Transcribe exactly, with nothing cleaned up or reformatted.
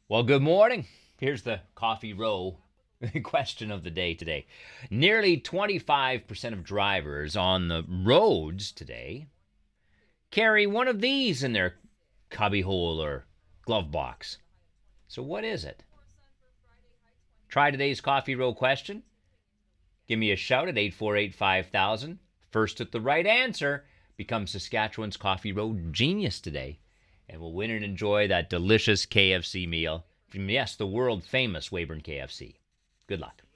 Well, good morning. Here's the Coffee Row question of the day today. Nearly twenty-five percent of drivers on the roads today carry one of these in their cubbyhole or glove box. So what is it? Try today's Coffee Row question. Give me a shout at eight four eight, five thousand. First at the right answer becomes Saskatchewan's Coffee Row Genius today, and we'll win and enjoy that delicious K F C meal from, yes, the world famous Weyburn K F C. Good luck.